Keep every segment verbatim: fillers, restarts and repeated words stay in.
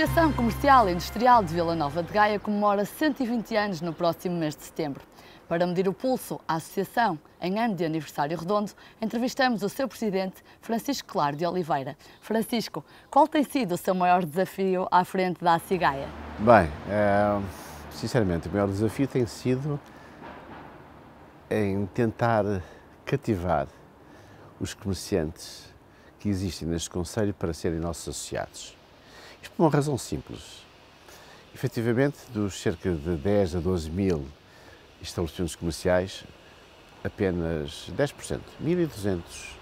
Associação Comercial e Industrial de Vila Nova de Gaia comemora cento e vinte anos no próximo mês de setembro. Para medir o pulso à Associação, em ano de aniversário redondo, entrevistamos o seu presidente, Francisco Claro de Oliveira. Francisco, qual tem sido o seu maior desafio à frente da ACIGAIA? Bem, é, sinceramente, o maior desafio tem sido em tentar cativar os comerciantes que existem neste concelho para serem nossos associados. Isto por uma razão simples. Efetivamente, dos cerca de dez a doze mil estabelecimentos comerciais, apenas dez por cento, mil e duzentos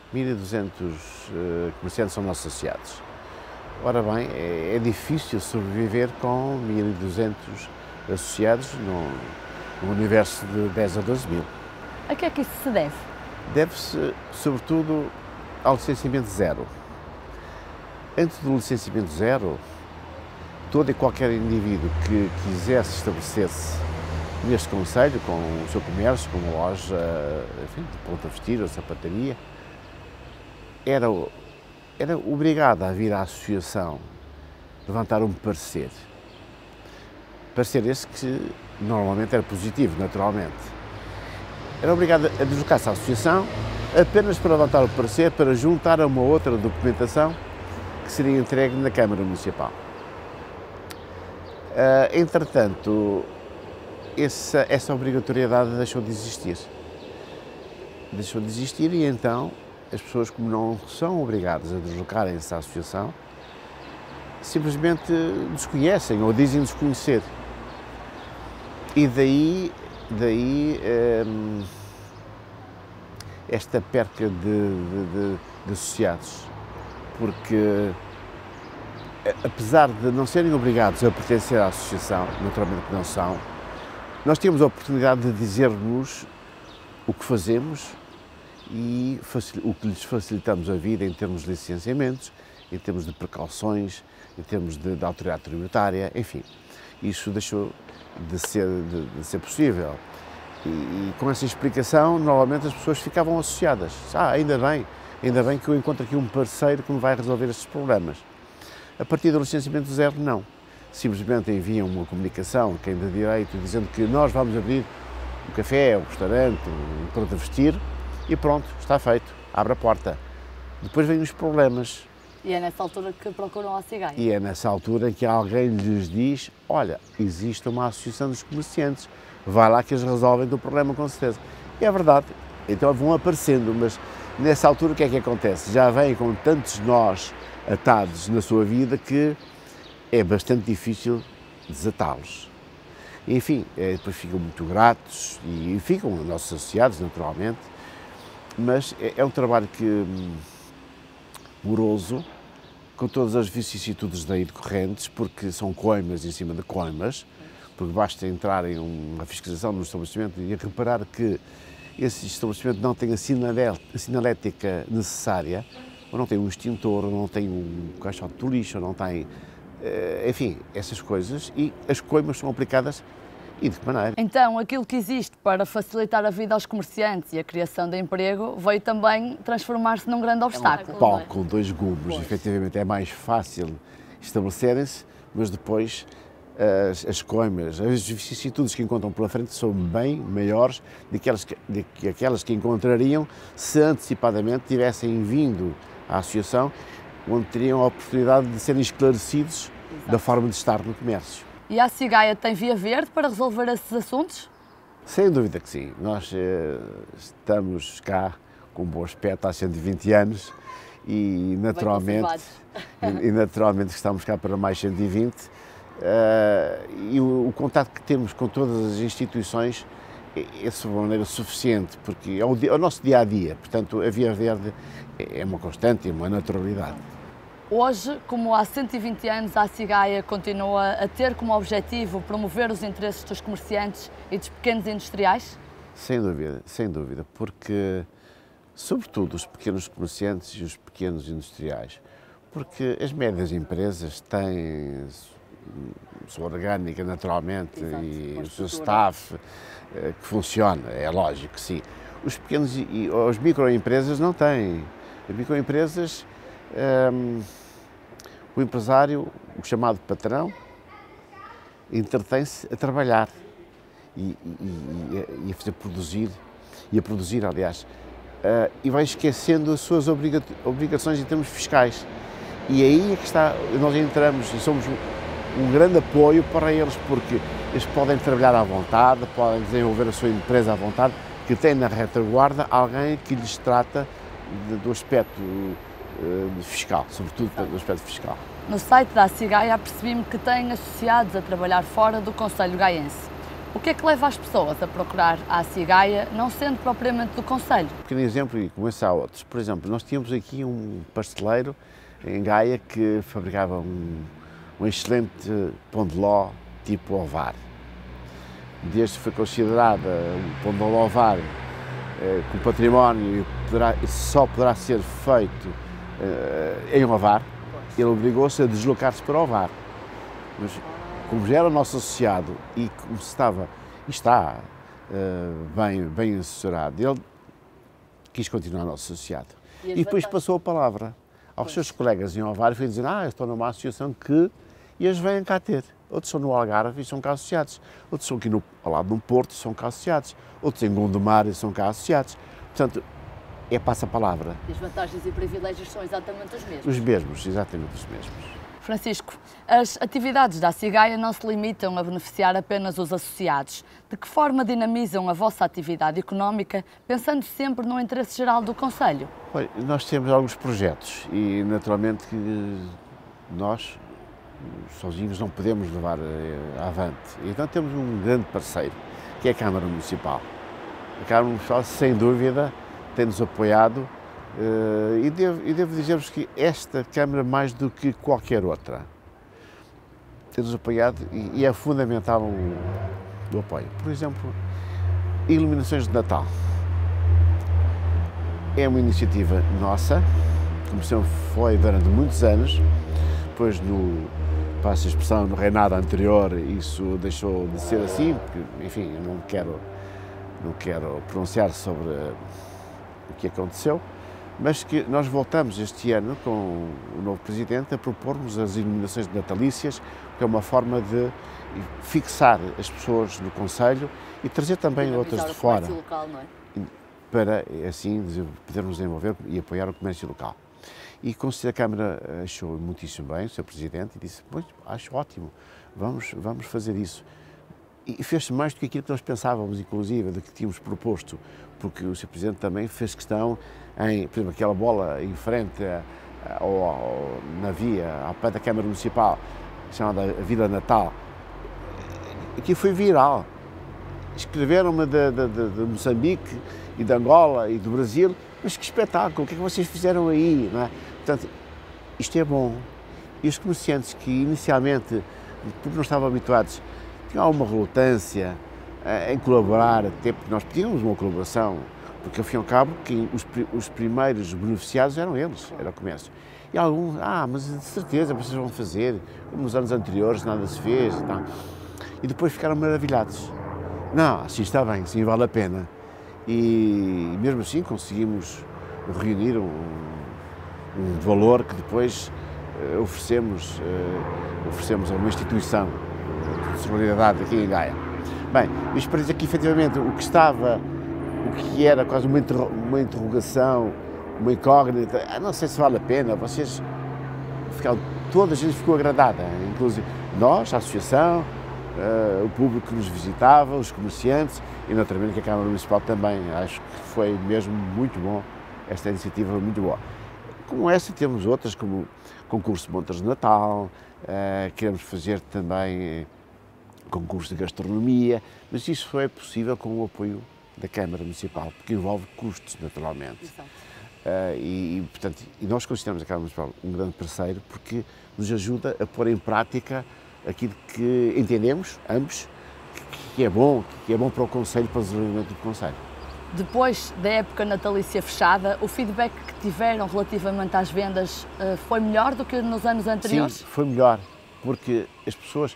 uh, comerciantes são nossos associados. Ora bem, é, é difícil sobreviver com mil e duzentos associados no, no universo de dez a doze mil. A que é que isso se deve? Deve-se, sobretudo, ao licenciamento zero. Antes do licenciamento zero, todo e qualquer indivíduo que quisesse estabelecer-se neste concelho, com o seu comércio, com uma loja, enfim, de ponta a vestir ou sapataria, era, era obrigado a vir à associação levantar um parecer. Parecer esse que normalmente era positivo, naturalmente. Era obrigado a deslocar-se à associação apenas para levantar o parecer, para juntar a uma outra documentação que seria entregue na Câmara Municipal. Uh, entretanto, essa, essa obrigatoriedade deixou de existir. Deixou de existir e então as pessoas, como não são obrigadas a deslocarem-se à associação, simplesmente desconhecem ou dizem desconhecer. E daí, daí um, esta perca de, de, de, de associados, porque apesar de não serem obrigados a pertencer à associação, naturalmente que não são, nós temos a oportunidade de dizer-nos o que fazemos e o que lhes facilitamos a vida em termos de licenciamentos, em termos de precauções, em termos de, de autoridade tributária, enfim. Isso deixou de ser, de, de ser possível. E, e com essa explicação, normalmente as pessoas ficavam associadas. Ah, ainda bem, ainda bem que eu encontro aqui um parceiro que me vai resolver estes problemas. A partir do licenciamento zero, não. Simplesmente enviam uma comunicação a quem de direito dizendo que nós vamos abrir um café, um restaurante, um pronto a vestir e pronto, está feito, abre a porta. Depois vêm os problemas. E é nessa altura que procuram a ACIGAIA? E é nessa altura que alguém lhes diz, olha, existe uma associação dos comerciantes, vai lá que eles resolvem o problema com certeza. E é verdade, então vão aparecendo, mas nessa altura o que é que acontece? Já vêm com tantos nós atados na sua vida que é bastante difícil desatá-los. Enfim, é, depois ficam muito gratos e ficam nossos associados, naturalmente, mas é, é um trabalho que, hum, moroso, com todas as vicissitudes daí decorrentes, porque são coimas em cima de coimas, porque basta entrar em uma fiscalização no estabelecimento e reparar que esse estabelecimento não tem a sinalética necessária, ou não tem um extintor, ou não tem um caixote de lixo, ou não tem, enfim, essas coisas, e as coimas são aplicadas e de que maneira? Então, aquilo que existe para facilitar a vida aos comerciantes e a criação de emprego veio também transformar-se num grande obstáculo. É um pau com dois gumes, efetivamente é mais fácil estabelecerem-se, mas depois as, as coimas, as vicissitudes que encontram pela frente são bem maiores do que, aquelas que, de que aquelas que encontrariam se antecipadamente tivessem vindo à associação, onde teriam a oportunidade de serem esclarecidos Exato. Da forma de estar no comércio. E a ACIGAIA tem via verde para resolver esses assuntos? Sem dúvida que sim. Nós eh, estamos cá com um bom aspecto há cento e vinte anos e naturalmente, e, e naturalmente estamos cá para mais cento e vinte uh, e o, o contato que temos com todas as instituições é, é de maneira suficiente, porque é o, é o nosso dia-a-dia, portanto a via verde é uma constante e uma naturalidade. Hoje, como há cento e vinte anos, a ACIGAIA continua a ter como objetivo promover os interesses dos comerciantes e dos pequenos industriais? Sem dúvida, sem dúvida, porque, sobretudo, os pequenos comerciantes e os pequenos industriais, porque as médias empresas têm sua orgânica, naturalmente, Exato, e o seu staff que funciona, é lógico, sim. Os pequenos e as microempresas não têm. As microempresas, um, o empresário o chamado patrão entretém-se a trabalhar e, e, e, e a fazer produzir, e a produzir, aliás, uh, e vai esquecendo as suas obriga obrigações em termos fiscais. E aí é que está, nós entramos e somos um, um grande apoio para eles, porque eles podem trabalhar à vontade, podem desenvolver a sua empresa à vontade, que tem na retaguarda alguém que lhes trata de, do aspecto uh, fiscal, sobretudo do aspecto fiscal. No site da Acigaia percebi-me que tem associados a trabalhar fora do concelho gaiense. O que é que leva as pessoas a procurar a Acigaia, não sendo propriamente do concelho? Um pequeno exemplo, e como esse há outros. Por exemplo, nós tínhamos aqui um pasteleiro em Gaia que fabricava um, um excelente pão de ló tipo ovar. Desde que foi considerada um pão de ló ovar eh, com património poderá, só poderá ser feito eh, em ovar, ele obrigou-se a deslocar-se para ovar. Mas, como já era nosso associado e como estava, e está uh, bem, bem assessorado, ele quis continuar nosso associado. E, e depois passou a palavra aos pois. seus colegas em Ovar e foi dizer, ah, eu estou numa associação que... E eles vêm cá ter. Outros são no Algarve e são cá associados. Outros são aqui no, ao lado de um Porto e são cá associados. Outros em Gondomar e são cá associados. Portanto, é passa-palavra. E as vantagens e privilégios são exatamente os mesmos? Os mesmos, exatamente os mesmos. Francisco, as atividades da Acigaia não se limitam a beneficiar apenas os associados. De que forma dinamizam a vossa atividade económica, pensando sempre no interesse geral do concelho? Olha, nós temos alguns projetos e, naturalmente, que nós, sozinhos, não podemos levar avante. Então temos um grande parceiro, que é a Câmara Municipal. A Câmara Municipal, sem dúvida, tem-nos apoiado. Uh, e, devo, e devo dizer-vos que esta Câmara, mais do que qualquer outra, tem-nos apoiado e, e é fundamental o, o apoio. Por exemplo, iluminações de Natal. É uma iniciativa nossa, como sempre foi durante muitos anos, depois, no, passa a expressão, no reinado anterior, isso deixou de ser assim, porque, enfim, eu não quero, não quero pronunciar sobre o que aconteceu. Mas que nós voltamos este ano com o novo Presidente a propormos as iluminações natalícias, que é uma forma de fixar as pessoas no concelho e trazer também outras de fora, local, não é? Para assim podermos desenvolver e apoiar o comércio local. E a Câmara achou muitíssimo bem, o seu Presidente, e disse, pois, acho ótimo, vamos, vamos fazer isso. E fez-se mais do que aquilo que nós pensávamos, inclusive, do que tínhamos proposto, porque o seu Presidente também fez questão em, por exemplo, aquela bola em frente ao, ao, na via, ao pé da Câmara Municipal, chamada Vila Natal, aqui foi viral. Escreveram-me de, de, de, de Moçambique e de Angola e do Brasil, mas que espetáculo, o que é que vocês fizeram aí? Não é? Portanto, isto é bom. E os comerciantes que inicialmente, porque não estavam habituados, tinham alguma relutância em colaborar, até porque nós pedíamos uma colaboração, porque, ao fim e ao cabo, quem, os, os primeiros beneficiados eram eles, era o comércio. E alguns, ah, mas de certeza vocês vão fazer, como nos anos anteriores nada se fez e tal. E depois ficaram maravilhados. Não, assim está bem, sim, vale a pena. E mesmo assim conseguimos reunir um, um valor que depois uh, oferecemos, uh, oferecemos a uma instituição de solidariedade aqui em Gaia. Bem, isto para dizer que efetivamente o que estava, o que era quase uma, interro uma interrogação, uma incógnita, ah, não sei se vale a pena, vocês ficaram, toda a gente ficou agradada, inclusive nós, a associação, uh, o público que nos visitava, os comerciantes e naturalmente que a Câmara Municipal também. Acho que foi mesmo muito bom, esta iniciativa foi muito boa. Como essa temos outras, como concurso de montas de Natal, uh, queremos fazer também concurso de gastronomia, mas isso foi possível com o apoio da Câmara Municipal, porque envolve custos, naturalmente. Uh, e, e, portanto, e nós consideramos a Câmara Municipal um grande parceiro porque nos ajuda a pôr em prática aquilo que entendemos, ambos, que, que é bom, que é bom para o Concelho, para o desenvolvimento do Concelho. Depois da época natalícia fechada, o feedback que tiveram relativamente às vendas uh, foi melhor do que nos anos anteriores? Sim, foi melhor, porque as pessoas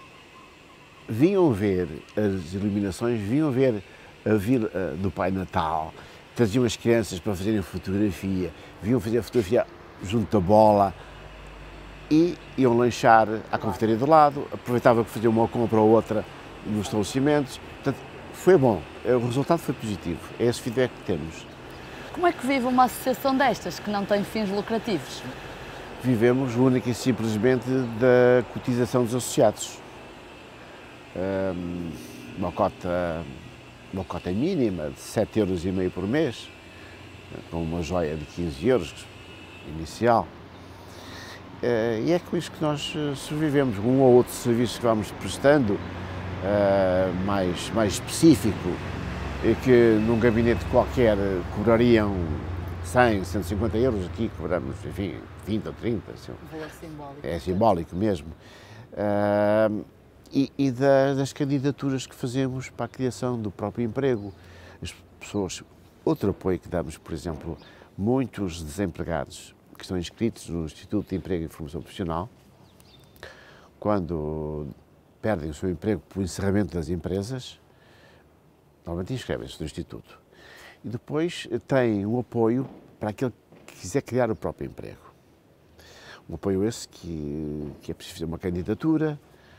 vinham ver as iluminações, vinham ver a Vila do Pai Natal, traziam as crianças para fazerem fotografia, vinham fazer a fotografia junto à bola. e iam lanchar à confeitaria do lado, aproveitavam que faziam uma compra ou outra nos estabelecimentos. Portanto, foi bom, o resultado foi positivo, é esse feedback que temos. Como é que vive uma associação destas, que não tem fins lucrativos? Vivemos única e simplesmente da cotização dos associados. Uma cota, uma cota mínima de sete euros e meio por mês, com uma joia de quinze euros inicial. E é com isso que nós sobrevivemos. Um ou outro serviço que vamos prestando, mais, mais específico, e que num gabinete qualquer cobrariam cem, cento e cinquenta euros, aqui cobramos, enfim, vinte ou trinta. Assim. Um valor simbólico. É simbólico mesmo. Uh, e e da, das candidaturas que fazemos para a criação do próprio emprego. As pessoas, outro apoio que damos, por exemplo, muitos desempregados que estão inscritos no Instituto de Emprego e Formação Profissional, quando perdem o seu emprego por encerramento das empresas, normalmente inscrevem-se no Instituto. E depois têm um apoio para aquele que quiser criar o próprio emprego. Um apoio esse que, que é preciso fazer uma candidatura,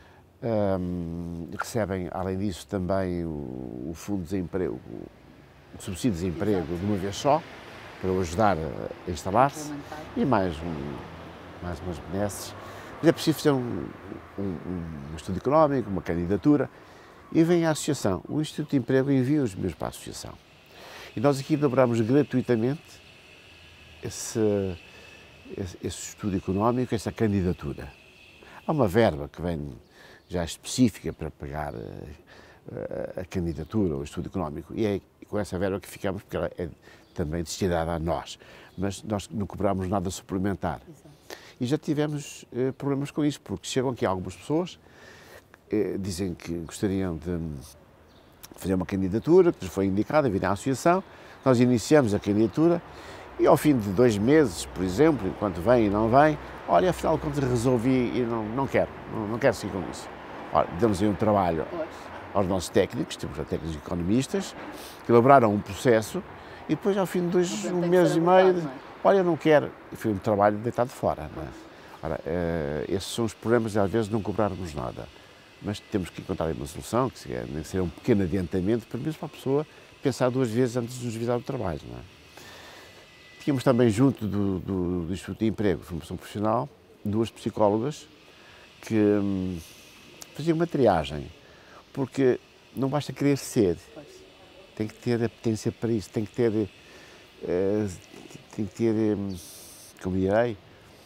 um, recebem, além disso, também o, o Fundo de Desemprego, o subsídio de desemprego de uma vez só, para o ajudar a instalar-se, e mais, um, mais umas benesses. Mas é preciso fazer um, um, um estudo económico, uma candidatura, e vem a associação. O Instituto de Emprego envia os meus para a associação. E nós aqui elaboramos gratuitamente esse, esse, esse estudo económico, essa candidatura. Há uma verba que vem já específica para pagar a, a, a candidatura, o estudo económico, e é com essa verba que ficamos, porque ela é também destinada a nós, mas nós não cobramos nada suplementar. Exato. E já tivemos eh, problemas com isso, porque chegam aqui algumas pessoas, eh, dizem que gostariam de fazer uma candidatura, que lhes foi indicada, vir à associação, nós iniciamos a candidatura e ao fim de dois meses, por exemplo, enquanto vem e não vem, olha, afinal de contas resolvi e não, não quero, não, não quero seguir com isso. Ora, demos aí um trabalho aos nossos técnicos, temos técnicos economistas, que elaboraram um processo e depois, ao fim de dois, um mês e meio, de, olha, não quero, e foi um trabalho deitado fora. Não é? Ora, uh, esses são os problemas de às vezes não cobrarmos nada, mas temos que encontrar uma solução, que seria, nem que seja um pequeno adiantamento, para mesmo para a pessoa pensar duas vezes antes de nos visar o trabalho. Não é? Tínhamos também, junto do, do, do Instituto de Emprego e Formação Profissional, duas psicólogas que hum, faziam uma triagem, porque não basta querer ser, tem que ter apetência para isso, tem que ter, uh, tem que ter, um, como direi,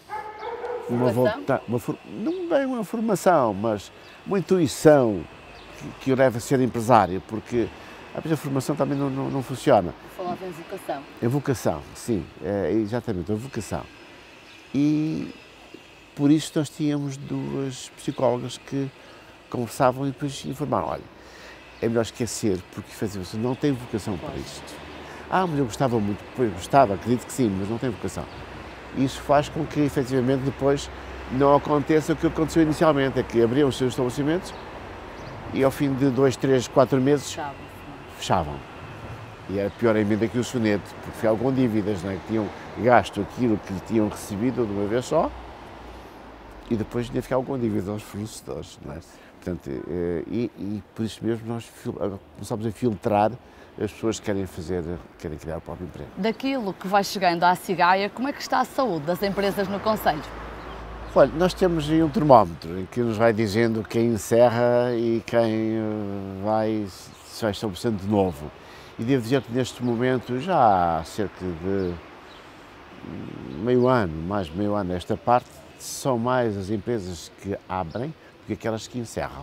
uma vontade, uma, não bem uma formação, mas uma intuição que, que o leva a ser empresário, porque às vezes a formação também não, não, não funciona. Falava em vocação. A vocação, sim, é, exatamente, a vocação. E por isso nós tínhamos duas psicólogas que conversavam e depois informaram, olha, é melhor esquecer, porque você não tem vocação para isto. Ah, mas eu gostava muito, pois gostava, acredito que sim, mas não tem vocação. Isso faz com que, efetivamente, depois não aconteça o que aconteceu inicialmente, é que abriam os seus estabelecimentos e ao fim de dois, três, quatro meses fechavam. E era pior ainda que o soneto, porque ficavam com dívidas, não é? Que tinham gasto aquilo que tinham recebido de uma vez só e depois ainda ficavam com dívidas aos fornecedores, não é? Portanto, e, e por isso mesmo nós começamos a filtrar as pessoas que querem fazer, querem criar o próprio emprego. Daquilo que vai chegando à Cigaia, como é que está a saúde das empresas no concelho? Olha, nós temos aí um termómetro em que nos vai dizendo quem encerra e quem vai, se vai estabelecendo de novo. E devo dizer que neste momento, já há cerca de meio ano, mais de meio ano nesta parte, são mais as empresas que abrem do que aquelas que encerram.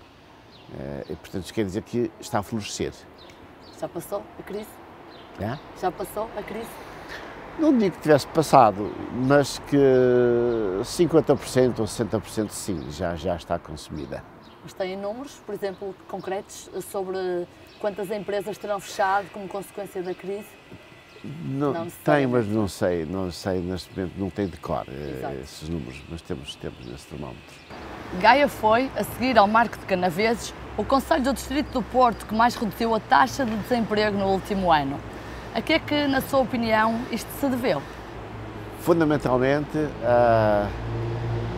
E, portanto, isso quer dizer que está a florescer. Já passou a crise? É? Já passou a crise? Não digo que tivesse passado, mas que cinquenta por cento ou sessenta por cento sim, já, já está consumida. Mas têm números, por exemplo, concretos sobre quantas empresas terão fechado como consequência da crise? Não, não tem, mas não sei, não sei, neste momento não tem de cor eh, esses números, mas temos, temos nesse termómetro. Gaia foi, a seguir ao Marco de Canaveses, o concelho do Distrito do Porto que mais reduziu a taxa de desemprego no último ano. A que é que, na sua opinião, isto se deveu? Fundamentalmente, a,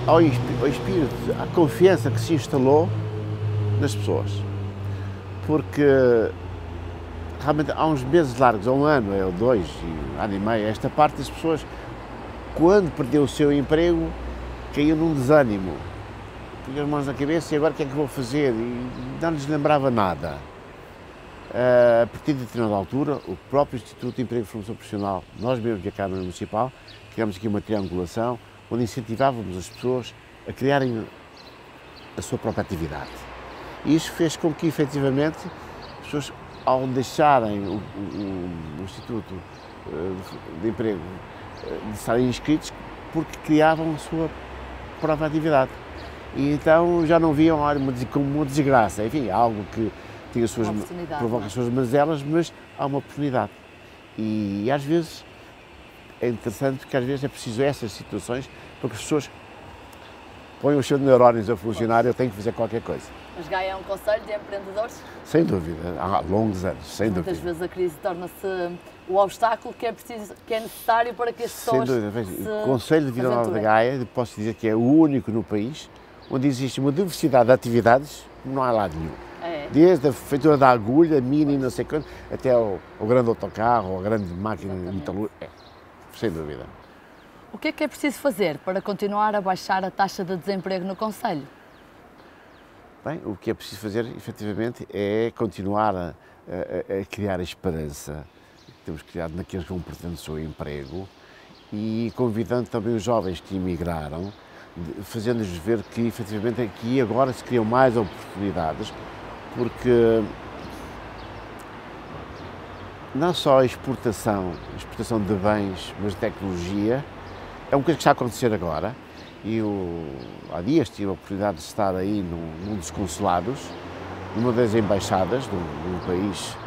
ao espírito, à confiança que se instalou nas pessoas. Porque realmente há uns meses largos, há um ano, ou dois, um ano e meio, esta parte das pessoas, quando perdeu o seu emprego, caiu num desânimo. Tinha as mãos na cabeça e agora o que é que vou fazer? E não lhes lembrava nada. A partir de determinada altura, o próprio Instituto de Emprego e Formação Profissional, nós mesmos e a Câmara Municipal, criámos aqui uma triangulação onde incentivávamos as pessoas a criarem a sua própria atividade. E isso fez com que, efetivamente, as pessoas, ao deixarem o, o, o Instituto de Emprego de estarem inscritos, porque criavam a sua própria atividade. E então já não viam como uma desgraça, enfim, algo que tinha suas, provoca as suas mazelas, mas há uma oportunidade. E às vezes é interessante porque às vezes é preciso essas situações para que as pessoas ponham os seus neurónios a funcionar. Eu tenho que fazer qualquer coisa. Mas Gaia é um conselho de empreendedores? Sem dúvida, há longos anos, sem Muitas dúvida. Muitas vezes a crise torna-se o obstáculo que é, preciso, que é necessário para que as pessoas. Sem dúvida, veja, o Conselho de Vila Nova de Gaia, posso dizer que é o único no país onde existe uma diversidade de atividades como não há lado nenhum. É. Desde a feitura da agulha, mini, não sei quanto, até o, o grande autocarro, a grande máquina metalúrgica. É, sem dúvida. O que é que é preciso fazer para continuar a baixar a taxa de desemprego no concelho? Bem, o que é preciso fazer, efetivamente, é continuar a, a, a criar a esperança que temos criado naqueles que vão perder o seu emprego e convidando também os jovens que emigraram, fazendo-lhes ver que, efetivamente, aqui agora se criam mais oportunidades, porque não só a exportação, a exportação de bens, mas de tecnologia, é uma coisa que está a acontecer agora. E eu, há dias tive a oportunidade de estar aí num, num dos consulados, numa das embaixadas de um, de um país,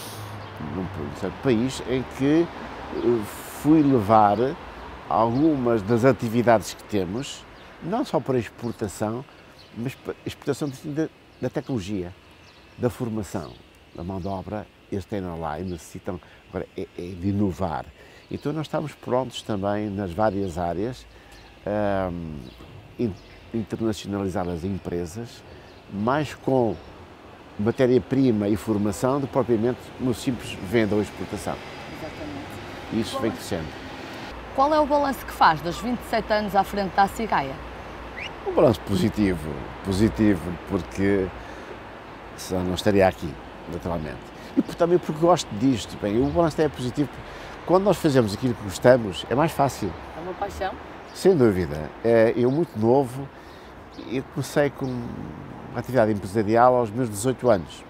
num certo país, em que fui levar algumas das atividades que temos, não só para a exportação, mas para a exportação da, da tecnologia, da formação, da mão de obra. Eles têm lá e necessitam agora é, é de inovar. Então nós estamos prontos também nas várias áreas a um, internacionalizar as empresas, mais com matéria-prima e formação do que propriamente no simples venda ou exportação. Exatamente. E isso vem crescendo. Qual é o balanço que faz dos vinte e sete anos à frente da Cigaia? Um balanço positivo, positivo, porque senão não estaria aqui, naturalmente. E também porque gosto disto. Bem, o balanço é positivo. Quando nós fazemos aquilo que gostamos, é mais fácil. É uma paixão? Sem dúvida. Eu, muito novo, eu comecei com uma atividade empresarial aos meus dezoito anos.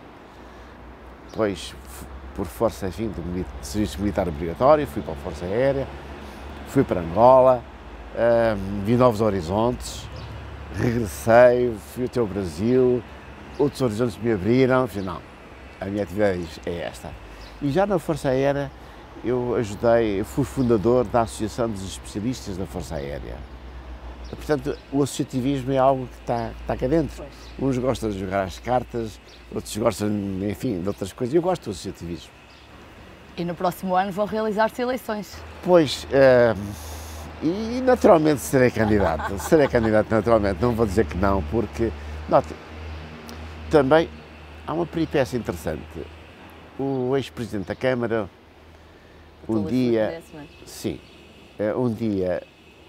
Depois, por força, enfim, do serviço militar obrigatório, fui para a Força Aérea, fui para Angola, um, vi novos horizontes, regressei, fui até o Brasil, outros horizontes me abriram, enfim, não, a minha atividade é esta. E já na Força Aérea, eu ajudei, eu fui fundador da Associação dos Especialistas da Força Aérea. Portanto, o associativismo é algo que está, está cá dentro. Pois. Uns gostam de jogar as cartas, outros gostam, enfim, de outras coisas. Eu gosto do associativismo. E no próximo ano vão realizar-se eleições? Pois, uh, e naturalmente serei candidato. Serei candidato naturalmente, não vou dizer que não, porque, note, também há uma peripécia interessante. O ex-presidente da Câmara, um dia, sim, um dia,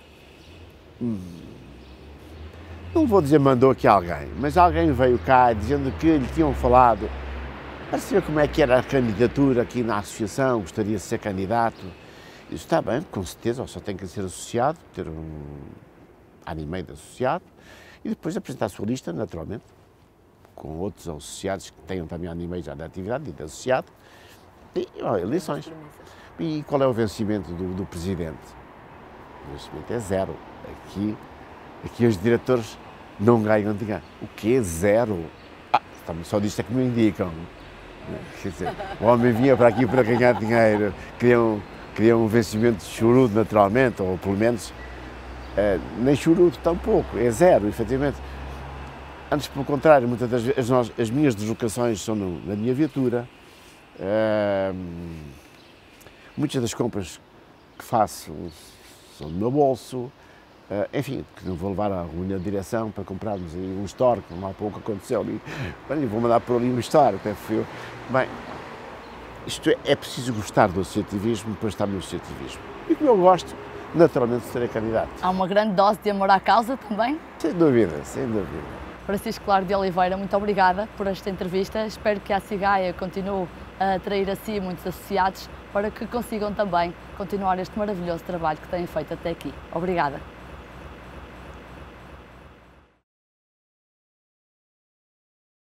não vou dizer mandou aqui alguém, mas alguém veio cá dizendo que lhe tinham falado para saber como é que era a candidatura aqui na associação, gostaria de ser candidato. Isso está bem, com certeza, só tem que ser associado, ter um ano e meio de associado e depois apresentar a sua lista, naturalmente, com outros associados que tenham também ano e meio já de atividade e de associado, e ó, eleições. E qual é o vencimento do, do presidente? O vencimento é zero. Aqui, aqui os diretores não ganham dinheiro. O quê? Zero? Ah, só disto é que me indicam. Quer dizer, o homem vinha para aqui para ganhar dinheiro, queriam, queriam um vencimento chorudo naturalmente, ou pelo menos, eh, nem chorudo tampouco, é zero, efetivamente. Antes, pelo contrário, muitas das vezes as, as minhas deslocações são no, na minha viatura. Eh, Muitas das compras que faço são do meu bolso, Uh, enfim, que não vou levar a reunião de direção para comprarmos aí um store, como há pouco aconteceu ali. Bem, vou mandar por ali um store, até fui eu. Bem, isto é, é preciso gostar do associativismo para estar no associativismo. E como eu gosto, naturalmente serei candidato. Há uma grande dose de amor à causa também? Sem dúvida, sem dúvida. Francisco Claro de Oliveira, muito obrigada por esta entrevista. Espero que a Cigaia continue a atrair a si muitos associados para que consigam também continuar este maravilhoso trabalho que têm feito até aqui. Obrigada.